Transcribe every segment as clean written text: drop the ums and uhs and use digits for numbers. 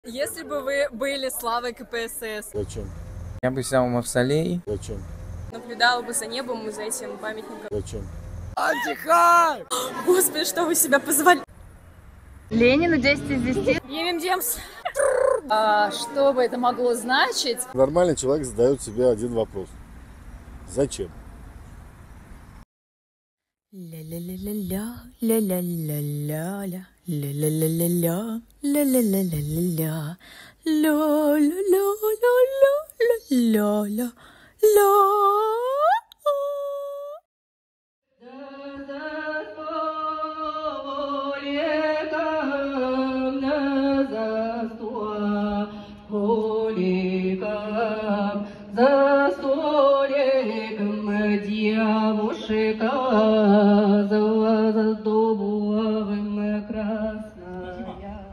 Если бы вы были славой КПСС, Зачем? Я бы взял мавзолей. Зачем? наблюдала бы за небом и за этим памятником. Зачем? Отдыхай! Господи, что вы себя позвали? Ленину 10 из 10. Демс. Что бы это могло значить? Нормальный человек задает себе один вопрос. Зачем? Ля-ля-ля-ля-ля, ля-ля-ля-ля-ля, ля-ля-ля-ля-ля, ля-ля-ля-ля-ля, ля-ля-ля-ля-ля-ля-ля. За столиком девушка за дубовым красная.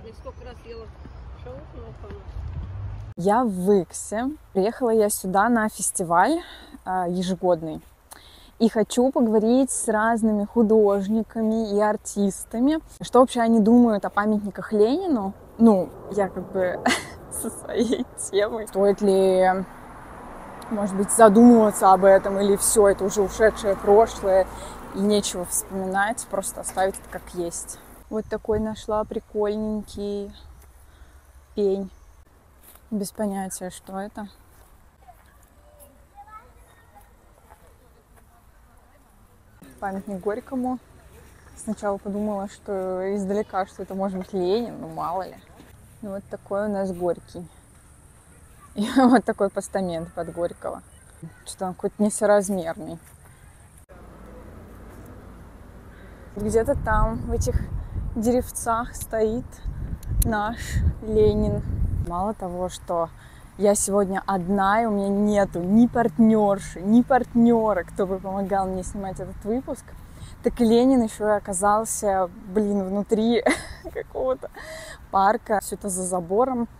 Я в Иксе. Приехала я сюда на фестиваль ежегодный. И хочу поговорить с разными художниками и артистами, что вообще они думают о памятниках Ленину. Ну, я как бы со своей темой. Стоит ли, может быть, задумываться об этом, или все, это уже ушедшее прошлое, и нечего вспоминать, просто оставить это как есть. Вот такой нашла прикольненький пень. Без понятия, что это. Памятник Горькому. Сначала подумала, что издалека, что это может быть Ленин, ну мало ли. Ну вот такой у нас Горький. И вот такой постамент под Горького. Что он какой-то несоразмерный. Где-то там, в этих деревцах, стоит наш Ленин. Мало того, что я сегодня одна, и у меня нету ни партнерши, ни партнера, кто бы помогал мне снимать этот выпуск, так Ленин еще и оказался, внутри какого-то парка. Все это за забором.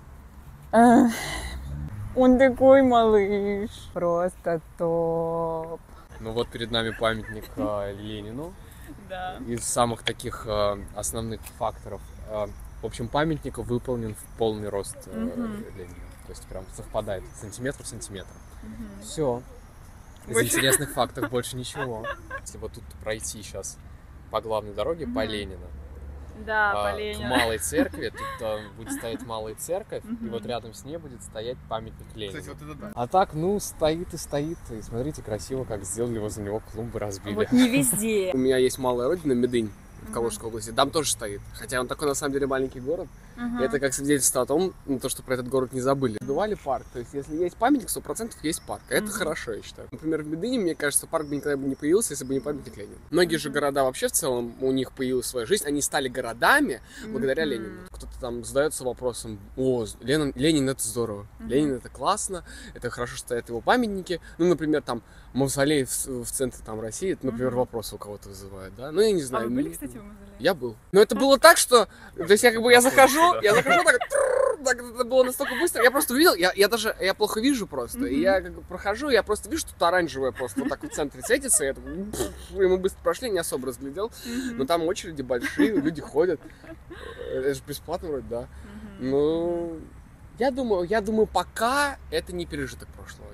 Он такой малыш. Просто топ. Ну вот перед нами памятник Ленину. Да. Из самых таких основных факторов. В общем, памятник выполнен в полный рост Ленина. То есть прям совпадает сантиметр в сантиметр. Все. Из интересных фактов больше ничего. Если вот тут пройти сейчас по главной дороге, по Ленина, Да, по к Ленину. Малой церкви, тут будет стоять Малая церковь, и вот рядом с ней будет стоять памятник Ленину. Кстати, вот это да. А так, стоит и стоит. И смотрите, красиво, как сделали возле него клумбы, разбили. Вот не везде. У меня есть малая родина, Медынь, в Калужской области. Там тоже стоит. Хотя он такой, на самом деле, маленький город. И это как свидетельство о том, что про этот город не забыли. Бывали парк. То есть, если есть памятник, 100% есть парк. А это хорошо, я считаю. Например, в Медыне, мне кажется, парк бы никогда бы не появился, если бы не памятник Ленину. Многие же города вообще в целом, у них появилась своя жизнь. Они стали городами благодаря Ленину. Кто-то там задается вопросом: о, Ленин это здорово. Ленин это классно. Это хорошо, что стоят его памятники. Ну, например, там мавзолей в центре там России, это, например, вопросы у кого-то вызывает, да? Ну, я не знаю. А вы были, кстати, в мавзолее? Я был. Но это было так, что... То есть я захожу так, это было настолько быстро. Я просто увидел, я плохо вижу просто. И я как бы прохожу, я просто вижу, что-то оранжевое просто вот так в центре светится. И мы быстро прошли, не особо разглядел. Но там очереди большие, люди ходят. Это же бесплатно вроде, да. Ну, я думаю, пока это не пережиток прошлого.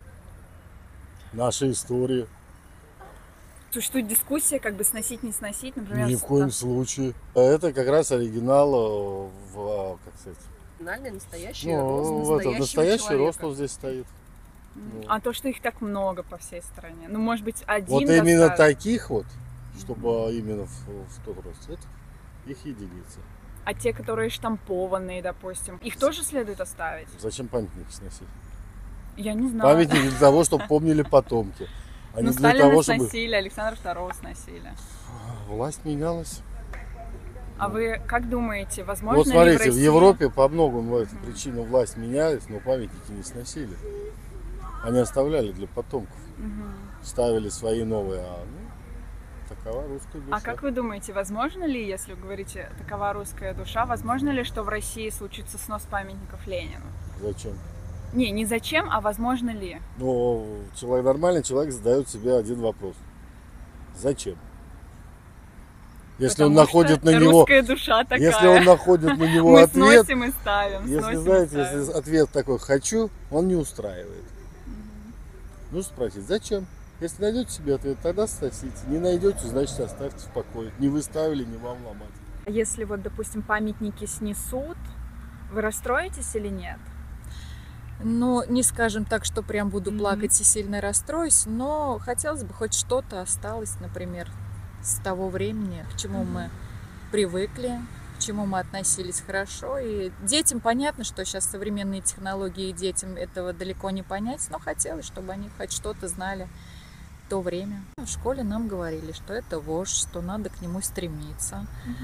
Наша история. Существует дискуссия, как бы сносить, не сносить, например. Ни в коем случае. Это как раз оригинал как сказать? Оригинальный, настоящий Настоящий Ростов здесь стоит. А то, что их так много по всей стране. Ну, может быть, один. Вот именно таких вот, чтобы именно в тот рост, это их единицы. А те, которые штампованные, допустим, их тоже следует оставить? Зачем памятники сносить? Я не знаю. Памятники для того, чтобы помнили потомки. А не для Сталина того, чтобы... сносили, Александра II сносили. Власть менялась. А вы как думаете, возможно Вот ли смотрите, в России... в Европе по многим причинам власть менялась, но памятники не сносили. Они оставляли для потомков. Ставили свои новые, такова русская душа. А как вы думаете, возможно ли, если вы говорите «такова русская душа», возможно ли, что в России случится снос памятников Ленину? Зачем? Не зачем, а возможно ли? Ну, нормальный человек задает себе один вопрос. Зачем? Если он находит на него, Русская душа такая. если он находит на него Мы ответ, сносим и ставим. если сносим и знаете, ставим. если ответ такой «хочу», он не устраивает. Нужно спросить, зачем? Если найдете себе ответ, тогда сносите. Не найдете, значит оставьте в покое. Не вы ставили, не вам ломать. Если вот, допустим, памятники снесут, вы расстроитесь или нет? Ну, не скажем так, что прям буду плакать и сильно расстроюсь, но хотелось бы хоть что-то осталось, например, с того времени, к чему мы привыкли, к чему мы относились хорошо. И детям понятно, что сейчас современные технологии, и детям этого далеко не понять, но хотелось, чтобы они хоть что-то знали в то время. В школе нам говорили, что это вождь, что надо к нему стремиться.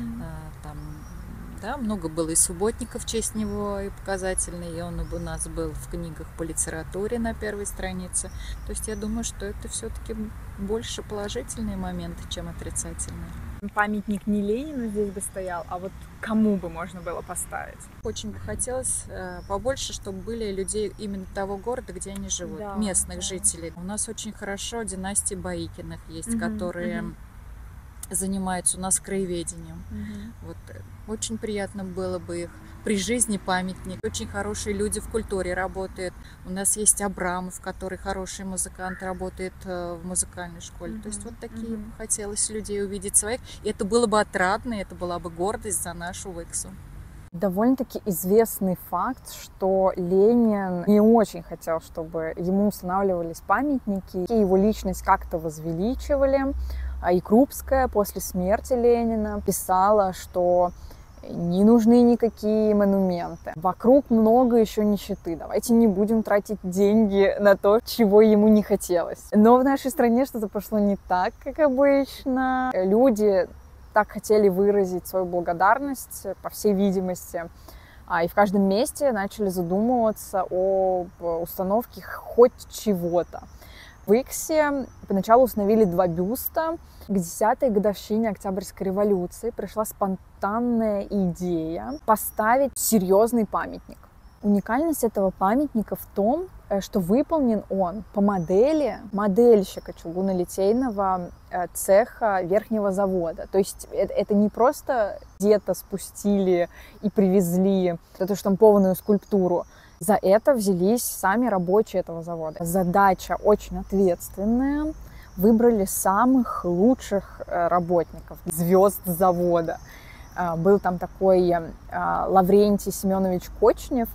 Там, да, много было и субботников в честь него, и показательный, и он у нас был в книгах по литературе на первой странице. То есть я думаю, что это все-таки больше положительные моменты, чем отрицательные. Памятник не Ленину здесь бы стоял, а вот кому бы можно было поставить? Очень бы хотелось побольше, чтобы были людей именно того города, где они живут, Да, местных да. жителей. У нас очень хорошо династии Боикиных есть, которые занимаются у нас краеведением. Вот, очень приятно было бы их при жизни памятник. Очень хорошие люди в культуре работают. У нас есть Абрамов, который хороший музыкант, работает в музыкальной школе. То есть вот такие хотелось людей увидеть своих. И это было бы отрадно, и это была бы гордость за нашу Выксу. Довольно-таки известный факт, что Ленин не очень хотел, чтобы ему устанавливались памятники, и его личность как-то возвеличивали. И Крупская после смерти Ленина писала, что не нужны никакие монументы. Вокруг много еще нищеты. Давайте не будем тратить деньги на то, чего ему не хотелось. Но в нашей стране что-то пошло не так, как обычно. Люди так хотели выразить свою благодарность, по всей видимости, и в каждом месте начали задумываться об установке хоть чего-то. В Иксе поначалу установили 2 бюста. К 10-й годовщине Октябрьской революции пришла спонтанная идея поставить серьезный памятник. Уникальность этого памятника в том, что выполнен он по модели модельщика чугунолитейного цеха верхнего завода. То есть это не просто где-то спустили и привезли эту штампованную скульптуру. За это взялись сами рабочие этого завода. Задача очень ответственная. Выбрали самых лучших работников, звезд завода. Был там такой Лаврентий Семенович Кочнев,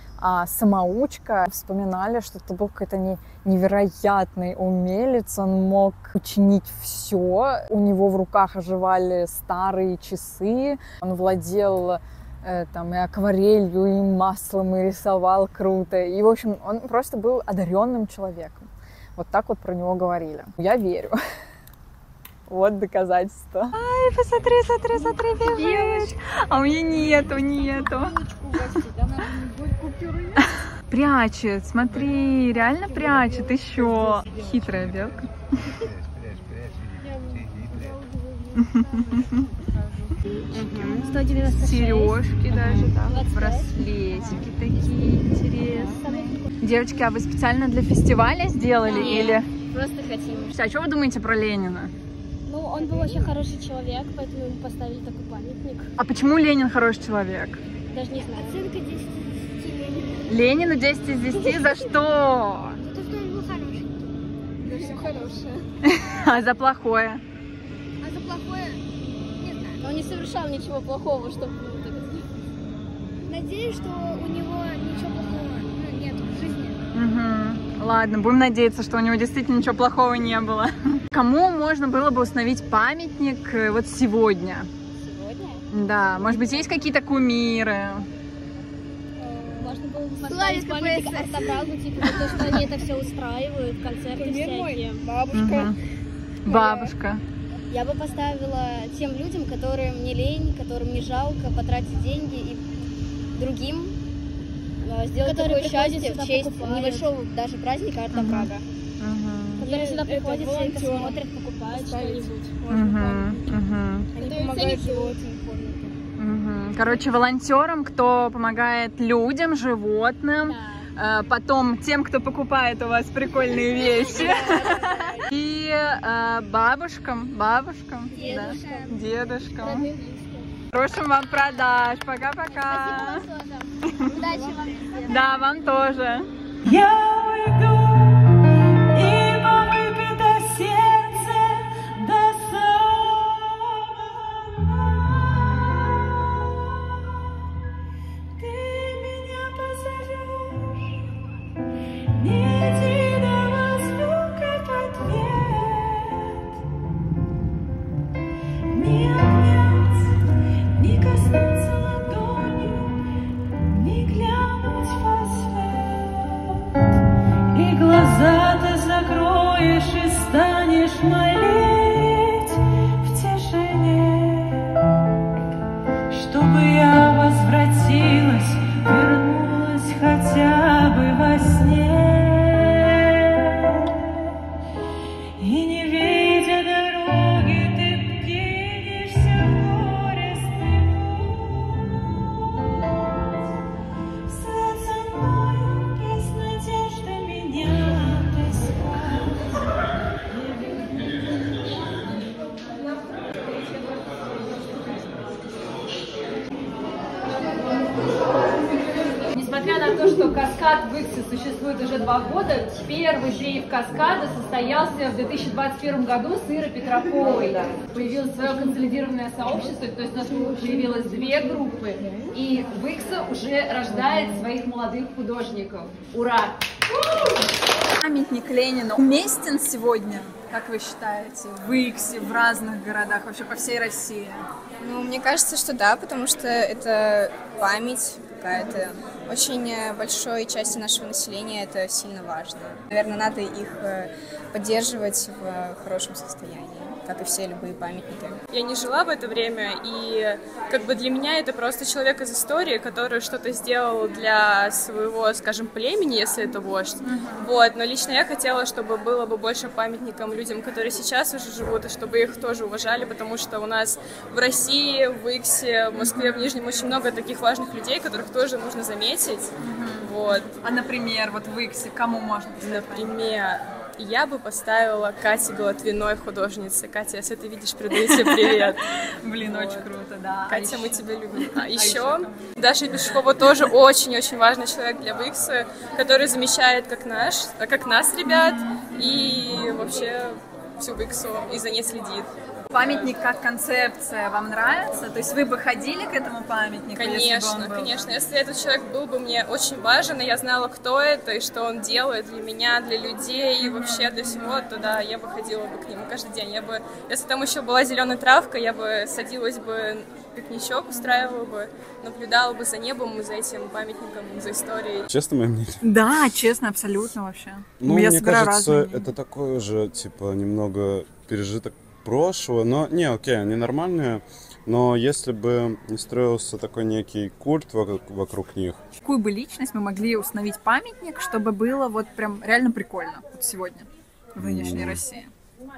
самоучка. Вспоминали, что это был какой-то невероятный умелец. Он мог учинить все. У него в руках оживали старые часы. Он владел там и акварелью, и маслом, и рисовал круто. И, в общем, он просто был одаренным человеком. Вот так вот про него говорили. Я верю. Вот доказательство. Ай, посмотри, смотри, смотри, бежишь. А у меня нету. Прячет, смотри, реально прячет еще. Хитрая белка. Сережки даже, да, браслетики такие интересные. Девочки, а вы специально для фестиваля сделали или? Просто хотим. А что вы думаете про Ленина? Ну, он был очень хороший человек, поэтому ему поставили такой памятник. А почему Ленин хороший человек? Даже не знаю. Оценка 10 из 10 Ленину. Ленину 10 из 10 за что? За то, что он был хороший. За все хорошее. А за плохое? А за плохое? Не знаю. Но он не совершал ничего плохого, чтобы... Надеюсь, что у него ничего плохого нет в жизни. Угу. Ладно, будем надеяться, что у него действительно ничего плохого не было. Кому можно было бы установить памятник вот сегодня? Сегодня? Да, может быть, есть какие-то кумиры? Можно было бы поставить памятник Артабрагу, типа, за то, что они это все устраивают, концерты всякие. Бабушка. Угу. Бабушка. Я бы поставила тем людям, которым не лень, которым не жалко потратить деньги и другим сделать такое счастье в честь небольшого даже праздника Артабрага. Которые сюда приходят, все это смотрят, покупают что-нибудь. Они помогают животным. Короче, волонтерам, кто помогает людям, животным, потом тем, кто покупает у вас прикольные вещи. И бабушкам, дедушкам. Хорошим вам продаж. Пока-пока. Удачи вам везде. Да, вам тоже. Я уйду, и повыпито сердце до самого дна. Ты меня позовешь, ни единого звука в ответ. Ни обнять, ни коснуться ладонью, ни глянуть во свет. И глаза ты закроешь и станешь молить в тишине, чтобы я возвратилась, вернулась хотя бы во сне. И не видя дороги, ты кинешься в горестный путь. Вслед за мною без надежды меня отыскать. Несмотря на то, что каскад в Иксе существует уже 2 года, первый дрейф каскада состоялся в 2021 году с Ирой Петраковой. Появилось свое консолидированное сообщество, то есть у нас появилось 2 группы, и в Иксе уже рождает своих молодых художников. Ура! Памятник Ленину уместен сегодня, как вы считаете, в Иксе, в разных городах, вообще по всей России? Ну, мне кажется, что да, потому что это память какая-то очень большой части нашего населения, это сильно важно. Наверное, надо их поддерживать в хорошем состоянии, как и все любые памятники. Я не жила в это время, и как бы для меня это просто человек из истории, который что-то сделал для своего, скажем, племени, если это вождь. Вот. Но лично я хотела, чтобы было бы больше памятником людям, которые сейчас уже живут, и чтобы их тоже уважали, потому что у нас в России, в Иксе, в Москве, в Нижнем очень много таких важных людей, которых тоже нужно заметить. Вот. А, например, вот в Иксе кому можно поставить? Например, я бы поставила Кате Голотвиной, художнице. Катя, если ты видишь, передаю тебе привет. Блин, очень круто, да. Катя, мы тебя любим. А еще Даша Пешкова тоже очень-очень важный человек для Икса, который замещает как нас, ребят, и вообще всю Иксу, и за ней следит. Памятник как концепция вам нравится? То есть вы бы ходили к этому памятнику? Конечно, конечно. Если этот человек был бы мне очень важен, и я знала, кто это, и что он делает для меня, для людей, и вообще для всего, то да, я бы ходила бы к нему каждый день. Я бы, если там еще была зеленая травка, я бы садилась бы, пикничок устраивала бы, наблюдала бы за небом, за этим памятником, за историей. Честно, мое мнение? Да, честно, абсолютно вообще. Ну, мне кажется, это такое же, типа, немного пережиток прошлого, но не, окей, они нормальные, но если бы не строился такой некий культ вокруг них. Какую бы личность мы могли установить памятник, чтобы было вот прям реально прикольно вот сегодня в нынешней России?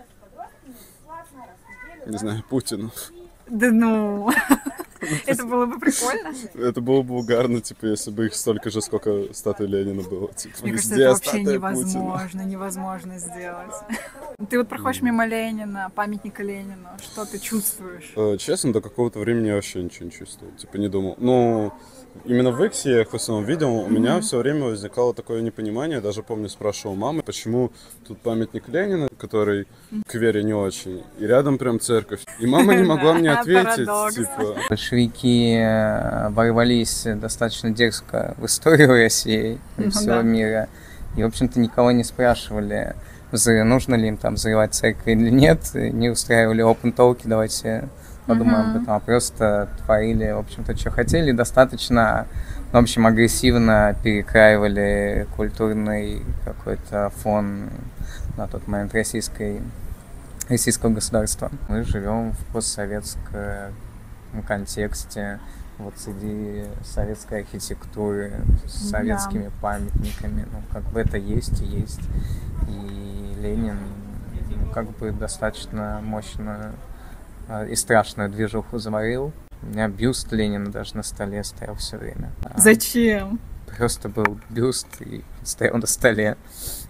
Не знаю, Путину. Да ну, это было бы прикольно. Это было бы угарно, типа, если бы их столько же, сколько статуи Ленина было. Типа, мне кажется, это вообще невозможно сделать. Ты вот проходишь мимо Ленина, памятника Ленину, что ты чувствуешь? Честно, до какого-то времени я вообще ничего не чувствовал, типа, не думал. Ну, именно в Иксе я их в основном видел, у меня все время возникало такое непонимание, даже помню, спрашивал мамы, почему тут памятник Ленина, который к вере не очень, и рядом прям церковь. И мама не могла мне ответить, типа... Большевики ворвались достаточно дерзко в историю России и всего мира, и, в общем-то, никого не спрашивали, нужно ли им там взрывать церковь или нет, не устраивали open-talk, давайте подумаем об этом, а просто творили, в общем-то, что хотели, достаточно, в общем, агрессивно перекраивали культурный какой-то фон на тот момент российского государства. Мы живем в постсоветском контексте, вот среди советской архитектуры, с советскими памятниками, ну, как бы это есть и есть. И Ленин, ну, как бы достаточно мощно и страшную движуху заварил. У меня бюст Ленина даже на столе стоял все время. Зачем? Просто был бюст и стоял на столе.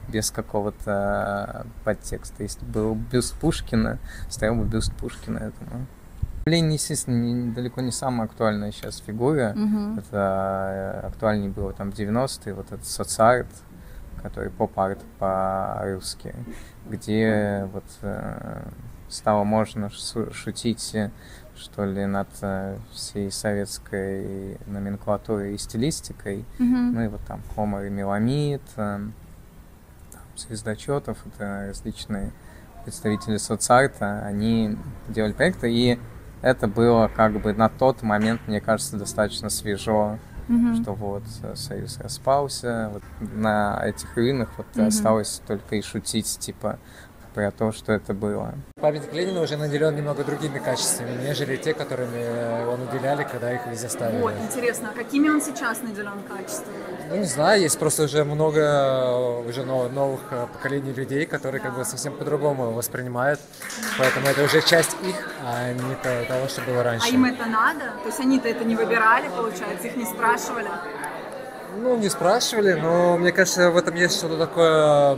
без какого-то подтекста. Если был бюст Пушкина, стоял бы бюст Пушкина этому. Ленин, естественно, далеко не самая актуальная сейчас фигура. Это актуальнее было там в 90-е, вот этот соцарт, который поп-арт по-русски, где вот стало можно шутить, что ли, над всей советской номенклатурой и стилистикой. Ну и вот там Хомер и Меламид, Звездочетов, это различные представители соцарта, они делали проекты, и это было как бы на тот момент, мне кажется, достаточно свежо, что вот Союз распался, вот на этих руинах вот осталось только и шутить, типа, про то, что это было. Памятник Ленина уже наделен немного другими качествами, нежели те, которыми он уделяли, когда их везде ставили. Вот, интересно, а какими он сейчас наделен качествами? Ну, не знаю, есть просто уже много новых поколений людей, которые как бы совсем по-другому его воспринимают, поэтому это уже часть их, а не того, что было раньше. А им это надо? То есть они-то это не выбирали, получается, их не спрашивали? Ну, не спрашивали, но мне кажется, в этом есть что-то такое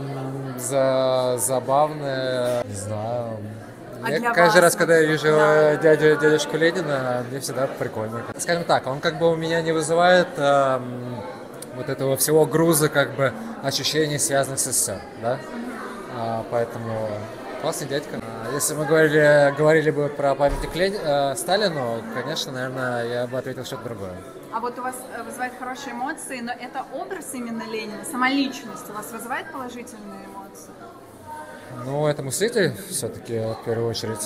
забавное, не знаю. Я каждый раз, когда я вижу дядюшку Ленина, мне всегда прикольно. Скажем так, он как бы у меня не вызывает вот этого всего груза, как бы ощущений, связанных с СССР, да? Поэтому классный дядька. Если мы говорили бы про памятник Сталину, конечно, наверное, я бы ответил что-то другое. А вот у вас вызывает хорошие эмоции, но это образ именно Ленина, сама личность у вас вызывает положительные эмоции? Ну, это мыслитель все-таки, в первую очередь.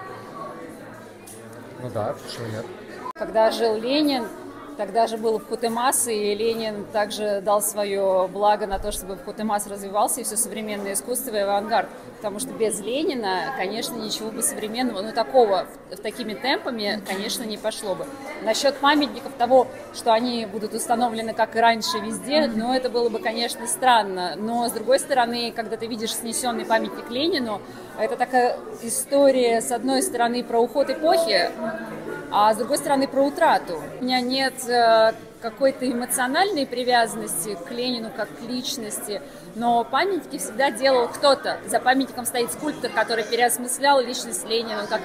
Ну да, почему нет? Когда жил Ленин, тогда же был Вхутемас, и Ленин также дал свое благо на то, чтобы Вхутемас развивался, и все современное искусство и авангард. Потому что без Ленина, конечно, ничего бы современного, такого, такими темпами, конечно, не пошло бы. Насчет памятников того, что они будут установлены, как и раньше, везде, это было бы, конечно, странно. Но, с другой стороны, когда ты видишь снесенный памятник Ленину, это такая история, с одной стороны, про уход эпохи, а с другой стороны, про утрату. У меня нет какой-то эмоциональной привязанности к Ленину как к личности, но памятники всегда делал кто-то. За памятником стоит скульптор, который переосмыслял личность Ленина, как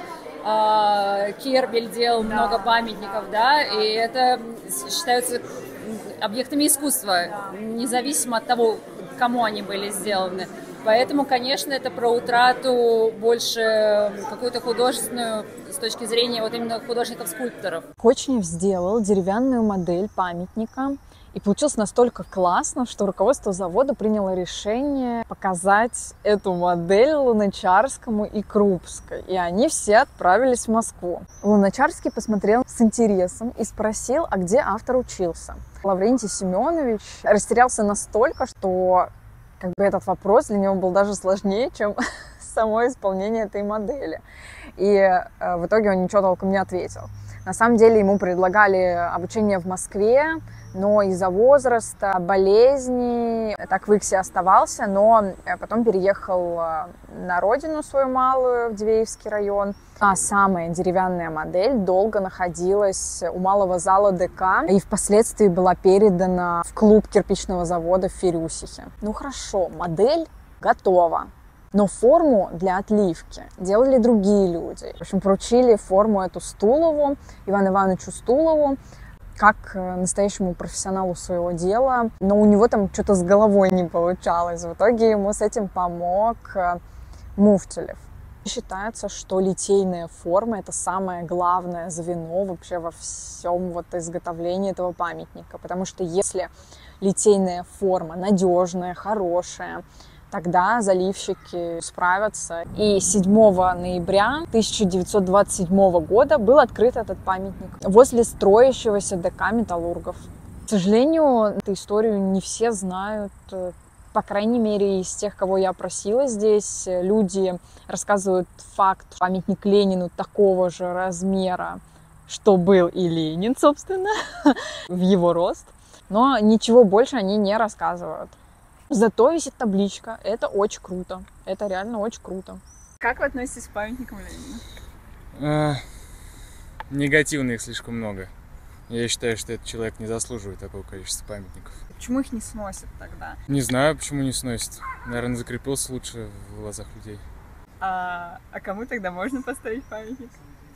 Кербель делал много памятников, да, и это считаются объектами искусства, независимо от того, кому они были сделаны. Поэтому, конечно, это про утрату больше какую-то художественную с точки зрения вот именно художников-скульпторов. Кочнев сделал деревянную модель памятника, и получилось настолько классно, что руководство завода приняло решение показать эту модель Луначарскому и Крупской. И они все отправились в Москву. Луначарский посмотрел с интересом и спросил, а где автор учился. Лаврентий Семенович растерялся настолько, что этот вопрос для него был даже сложнее, чем само исполнение этой модели. И в итоге он ничего толком не ответил. На самом деле ему предлагали обучение в Москве, но из-за возраста, болезней так в Иксе оставался, но потом переехал на родину свою малую, в Дивеевский район. Та самая деревянная модель долго находилась у малого зала ДК и впоследствии была передана в клуб кирпичного завода в Фирюсихе. Ну хорошо, модель готова. Но форму для отливки делали другие люди. В общем, поручили форму эту Стулову, Ивану Ивановичу Стулову, как настоящему профессионалу своего дела. Но у него там что-то с головой не получалось. В итоге ему с этим помог Муфтилев. Считается, что литейная форма — это самое главное звено вообще во всем изготовлении этого памятника. Потому что если литейная форма надежная, хорошая, тогда заливщики справятся. И 7 ноября 1927 года был открыт этот памятник возле строящегося ДК металлургов. К сожалению, эту историю не все знают. По крайней мере, из тех, кого я опросила здесь, люди рассказывают факт: памятник Ленину такого же размера, что был и Ленин, собственно, в его рост. Но ничего больше они не рассказывают. Зато висит табличка. Это очень круто. Это реально очень круто. Как вы относитесь к памятникам Ленина? Негативно их слишком много. Я считаю, что этот человек не заслуживает такого количества памятников. Почему их не сносят тогда? Не знаю, почему не сносит. Наверное, закрепился лучше в глазах людей. А кому тогда можно поставить памятник?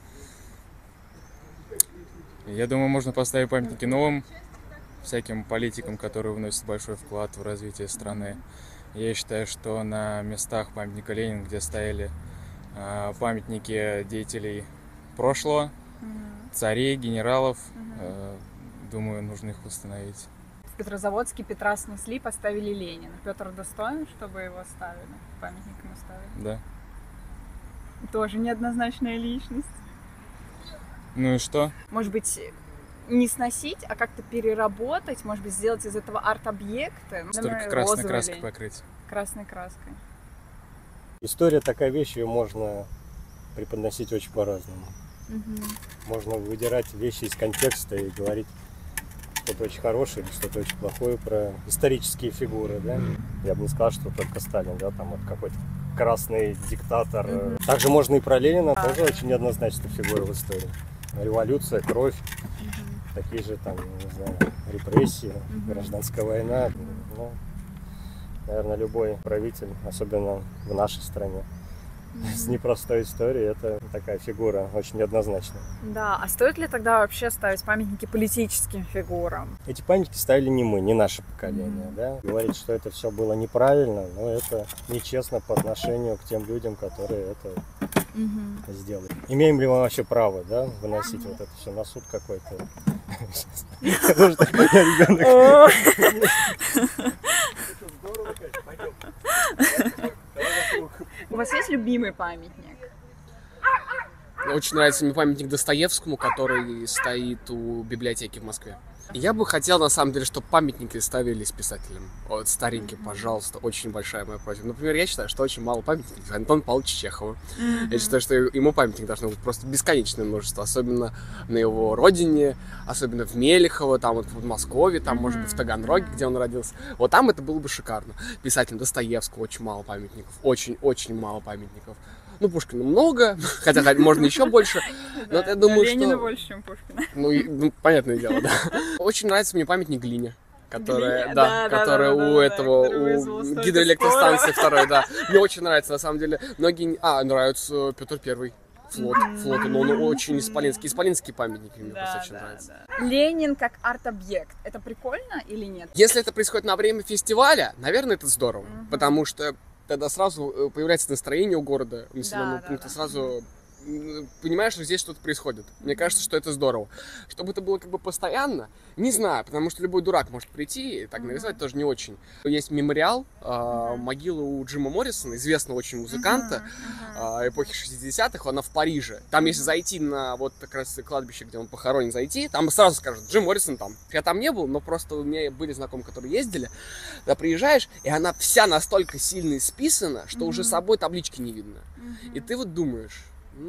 Я думаю, можно поставить памятники новым всяким политикам, которые вносят большой вклад в развитие страны. Я считаю, что на местах памятника Ленину, где стояли памятники деятелей прошлого, царей, генералов, думаю, нужно их восстановить. В Петрозаводске Петра снесли, поставили Ленина. Петр достоин, чтобы его ставили? Памятник ему ставили? Да. Тоже неоднозначная личность. Ну и что? Может быть, не сносить, а как-то переработать, может быть, сделать из этого арт-объекты. Только красной краской покрыть. Красной краской. История такая вещь, ее можно преподносить очень по-разному. Можно выдирать вещи из контекста и говорить что-то очень хорошее или что-то очень плохое про исторические фигуры, да? Я бы не сказал, что только Сталин, да, там вот какой-то красный диктатор. Также можно и про Ленина, тоже очень неоднозначная фигура в истории. Революция, кровь, такие же там, не знаю, репрессии, гражданская война. Ну, наверное, любой правитель, особенно в нашей стране, с непростой историей, это такая фигура очень неоднозначная. Да, а стоит ли тогда вообще ставить памятники политическим фигурам? Эти памятники ставили не мы, не наше поколение, да. Говорить, что это все было неправильно, но это нечестно по отношению к тем людям, которые это сделали. Имеем ли мы вообще право, да, выносить вот это все на суд какой-то? Потому что я ребенок. У вас есть любимый памятник? Очень нравится мне памятник Достоевскому, который стоит у библиотеки в Москве. Я бы хотел, на самом деле, чтобы памятники ставились писателям. Вот старенькие, пожалуйста, очень большая моя просьба. Например, я считаю, что очень мало памятников Антону Павловичу Чехову. Я считаю, что ему памятник должно быть просто бесконечное множество, особенно на его родине, особенно в Мелехово, там вот в Подмосковье, там, может быть, в Таганроге, где он родился. Вот там это было бы шикарно. Писателям Достоевскому очень мало памятников, очень-очень мало памятников. Ну, Пушкина много, хотя можно еще больше. Но я думаю, что... Ленина больше, чем Пушкина. Ну, понятное дело, да. Очень нравится мне памятник Глине, которая у этого, у гидроэлектростанции второй, да. Мне очень нравится, на самом деле. Многие... нравится Петр Первый. Флот, но он очень исполинский. Исполинские памятники мне просто очень нравятся. Ленин как арт-объект. Это прикольно или нет? Если это происходит на время фестиваля, наверное, это здорово. Потому что тогда сразу появляется настроение у города, населенного пункта, сразу понимаешь, что здесь что-то происходит. Мне кажется, что это здорово. Чтобы это было как бы постоянно, не знаю, потому что любой дурак может прийти и так нарисовать тоже не очень. Есть мемориал, могила у Джима Моррисона, известного очень музыканта эпохи 60-х, она в Париже. Там, если зайти на вот как раз кладбище, где он похоронен, зайти, там сразу скажут, Джим Моррисон там. Я там не был, но просто у меня были знакомые, которые ездили. Туда приезжаешь, и она вся настолько сильно исписана, что уже с собой таблички не видно. И ты вот думаешь...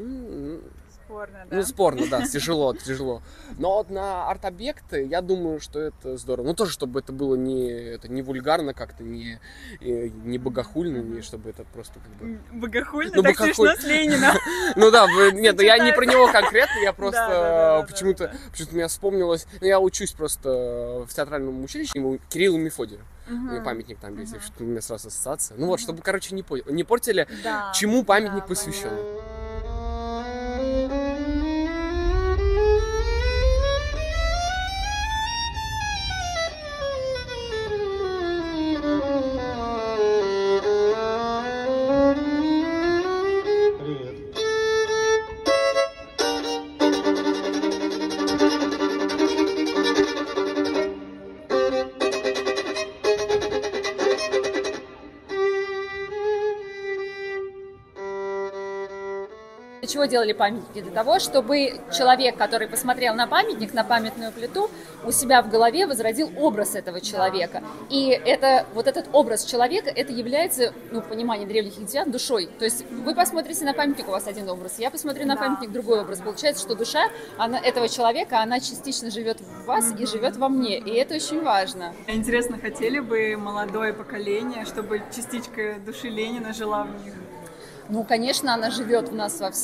Спорно, да? Ну, спорно, да, тяжело. Но вот на арт-объекты, я думаю, что это здорово. Ну, тоже, чтобы это было не вульгарно как-то, не богохульно, не чтобы это просто как бы... Богохульно? Ну, так смешно с Ленина. Ну да, нет, я не про него конкретно, я просто почему-то меня вспомнилось... Я учусь просто в театральном училище, Кириллу Мефодию. Памятник там есть, у меня сразу ассоциация. Ну вот, чтобы, короче, не портили, чему памятник посвящен. Для чего делали памятники? Для того, чтобы человек, который посмотрел на памятник, на памятную плиту, у себя в голове возродил образ этого человека. И вот этот образ человека, это является, в понимании древних египтян, душой. То есть вы посмотрите на памятник, у вас один образ, я посмотрю на памятник, другой образ. Получается, что душа этого человека, она частично живет в вас и живет во мне. И это очень важно. Интересно, хотели бы молодое поколение, чтобы частичка души Ленина жила в них? Ну, конечно, она живет в нас во всех.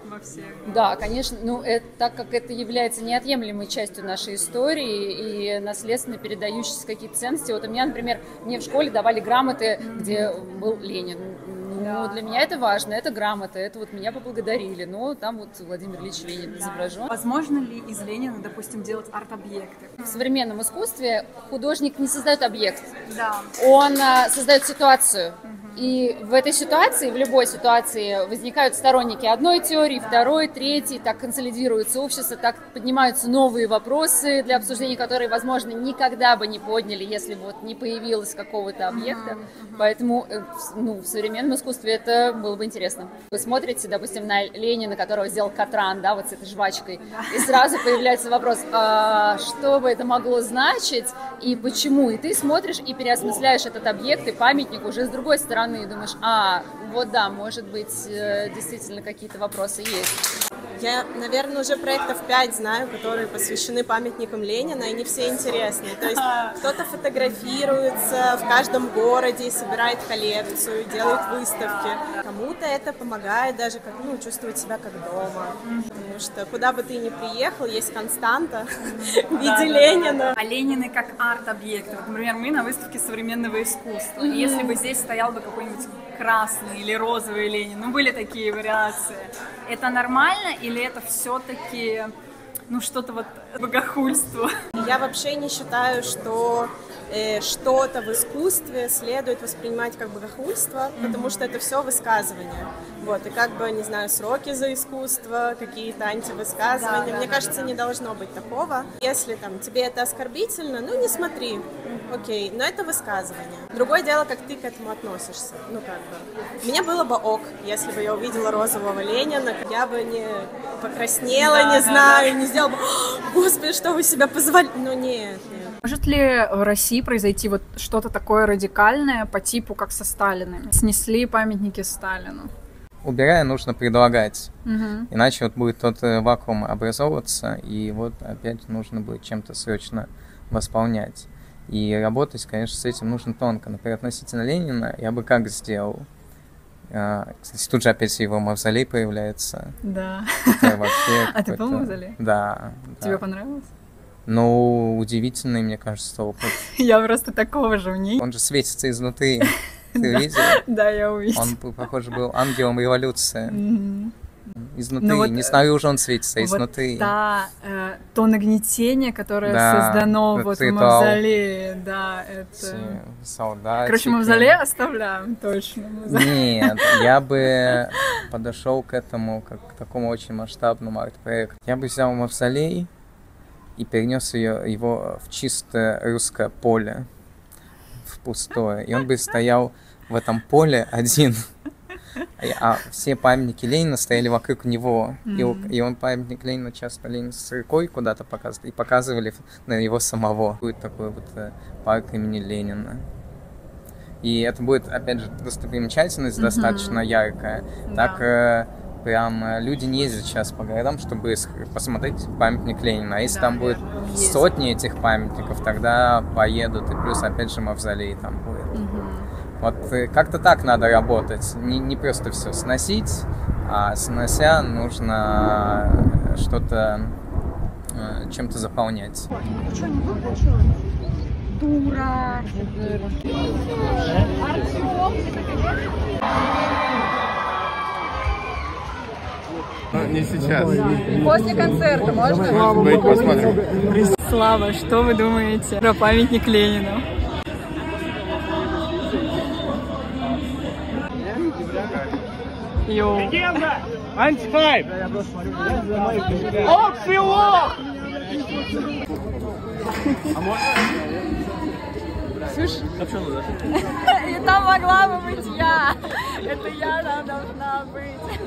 во всех. Да, конечно. Ну, так как это является неотъемлемой частью нашей истории и наследственно передающиеся какие-то ценности. Вот у меня, например, мне в школе давали грамоты, где был Ленин. Ну, для меня это важно, это грамота, это вот меня поблагодарили. Но там вот Владимир Ильич Ленин изображен. Возможно ли из Ленина, допустим, делать арт-объекты? В современном искусстве художник не создает объект, да. Он создает ситуацию. И в этой ситуации, в любой ситуации возникают сторонники одной теории, второй, третьей, так консолидируется общество, так поднимаются новые вопросы для обсуждения, которые, возможно, никогда бы не подняли, если бы вот не появилось какого-то объекта. Поэтому в современном искусстве это было бы интересно. Вы смотрите, допустим, на Ленина, которого сделал Катран, да, вот с этой жвачкой, и сразу появляется вопрос, что бы это могло значить и почему. И ты смотришь и переосмысляешь этот объект и памятник уже с другой стороны. И думаешь, вот да, может быть, действительно какие-то вопросы есть. Я, наверное, уже проектов 5 знаю, которые посвящены памятникам Ленина, и не все интересные. То есть кто-то фотографируется в каждом городе, собирает коллекцию, делает выставки. Кому-то это помогает даже чувствовать себя как дома. Потому что куда бы ты ни приехал, есть константа в виде Ленина. А Ленины как арт-объекты. Вот, например, мы на выставке современного искусства. И если бы здесь стоял бы какой-нибудь красный или розовый Ленин, были такие вариации. Это нормально или это все-таки что-то вот богохульство? Я вообще не считаю, что что-то в искусстве следует воспринимать как богохульство, потому что это все высказывания. Вот, и не знаю, сроки за искусство, какие-то антивысказывания. Мне кажется, не должно быть такого. Если тебе это оскорбительно, не смотри. Окей, но это высказывание. Другое дело, как ты к этому относишься. Мне было бы ок, если бы я увидела розового Ленина, я бы не покраснела, не знаю, не сделала бы, господи, что вы себя позвали. Нет. Может ли в России произойти вот что-то такое радикальное по типу, как со Сталиным? Снесли памятники Сталину. Убирая, нужно предлагать. Иначе вот будет тот вакуум образовываться, и вот опять нужно будет чем-то срочно восполнять. И работать, конечно, с этим нужно тонко. Например, относительно Ленина я бы как сделал? Кстати, тут же опять его мавзолей появляется. Да. Вообще а ты был в мавзолее? Да. Тебе понравилось? Удивительный, мне кажется, опыт. Я просто такого же в ней. Он же светится изнутри. Ты видел? Да, я увидела. Он, похоже, был ангелом революции. Изнутри, не снаружи он светится, а изнутри. То нагнетение, которое создано в мавзолее, это... Солдатики. Короче, мавзолей оставляем, точно. Нет, я бы подошел к этому, как к такому очень масштабному арт-проекту. Я бы взял мавзолей и перенес его в чистое русское поле, в пустое. И он бы стоял в этом поле один. А все памятники Ленина стояли вокруг него. И он памятник Ленина часто Ленин с рукой куда-то показывал. И показывали на его самого. Будет такой вот парк имени Ленина. И это будет, опять же, достопримечательность достаточно яркая. Так прям люди не ездят сейчас по городам, чтобы посмотреть памятник Ленина. А если там будет сотни этих памятников, тогда поедут. И плюс, опять же, мавзолей там будет. Вот как-то так надо работать, не просто все сносить, а снося нужно что-то чем-то заполнять. Дура! Не сейчас. После концерта можно? Может быть, посмотрим. Слава, что вы думаете про памятник Ленину? Йоу. Легенда! Антифайв! Общий лох! А можно? Слышь? А что надо? И там могла бы быть я. Это я там должна быть.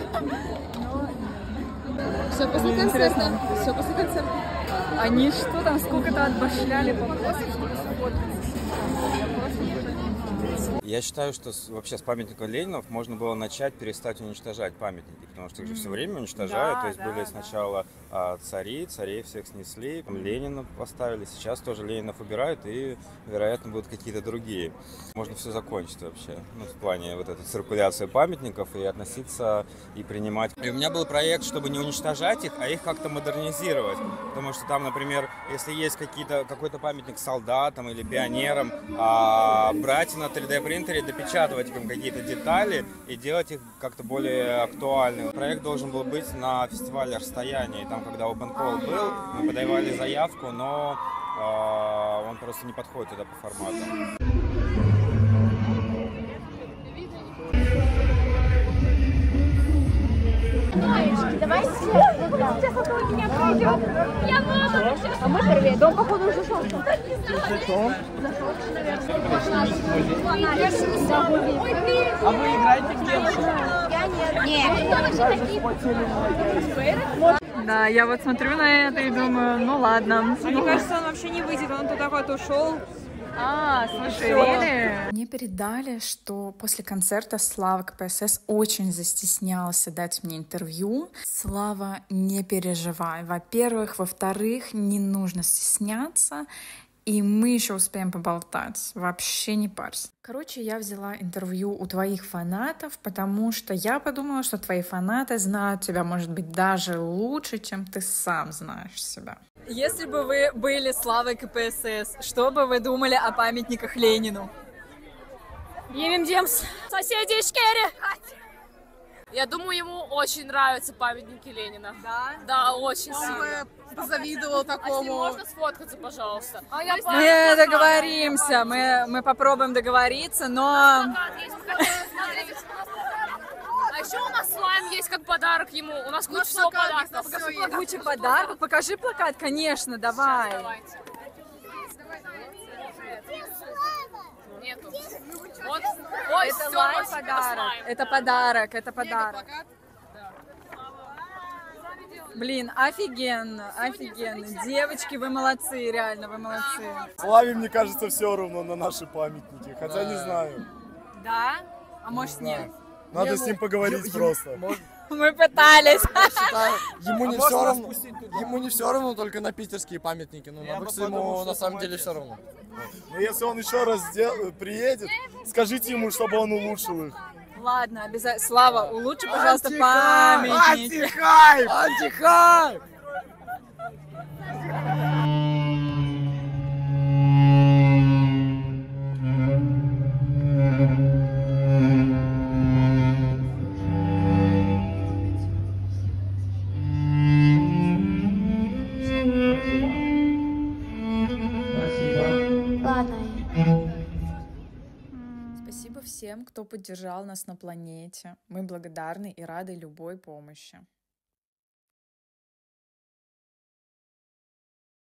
Все после концерта. Все после концерта. Они что там, сколько-то отбашляли попросить, чтобы сфоткаться. Я считаю, что вообще с памятника Ленина можно было начать перестать уничтожать памятники, потому что их же все время уничтожают. Да, то есть да, были да. сначала царей всех снесли, там Ленина поставили, сейчас тоже Ленинов убирают, и, вероятно, будут какие-то другие. Можно все закончить вообще, ну, в плане вот этой циркуляции памятников и относиться и принимать. И у меня был проект, чтобы не уничтожать их, а их как-то модернизировать, потому что там, например, если есть какой-то памятник солдатам или пионерам, брать на 3D принтере, допечатывать им какие-то детали и делать их как-то более актуальными. Проект должен был быть на фестивале «Расстояние». И там, когда Open Call был, мы подавали заявку, но он просто не подходит туда по формату. Давай сейчас около меня пройдет. Я буду. А мы первее. Дом, походу, уже шел. Зашел, А вы играете в детство? Я нет. Да, я вот смотрю на это и думаю, ну ладно. Мне кажется, он вообще не выйдет, он туда вот ушел. Слушай, Мне передали, что после концерта Слава КПСС очень застеснялся дать мне интервью. Слава, не переживай. Во-первых. Во-вторых, не нужно стесняться. И мы еще успеем поболтать. Вообще не парься. Короче, я взяла интервью у твоих фанатов, потому что я подумала, что твои фанаты знают тебя, может быть, даже лучше, чем ты сам знаешь себя. Если бы вы были Славой КПСС, что бы вы думали о памятниках Ленину? Демс, соседи Ишкери. Я думаю, ему очень нравятся памятники Ленина. Да? Да, очень сильно. Он бы завидовал такому. А с ним можно сфоткаться, пожалуйста? Мы договоримся, мы попробуем договориться, но... А еще у нас слайм есть как подарок ему. У нас куча всего подарков. Куча подарков. Покажи плакат, конечно, давай. Нету. Вот. Ой, это подарок. Это подарок, это подарок. Блин, офигенно, офигенно. Девочки, вы молодцы, реально, вы молодцы. Славе, мне кажется, все равно на наши памятники, хотя не знаю. Да? А может нет? Надо с ним поговорить просто. Мы пытались. Ему не все равно, только на питерские памятники. Ну, на Выксе ему на самом деле все равно. Но если он еще раз приедет, скажите ему, чтобы он улучшил их. Ладно, обязательно. Слава, улучши, пожалуйста, памятники. Антихайп! Антихайп! Спасибо всем, кто поддержал нас на планете. Мы благодарны и рады любой помощи.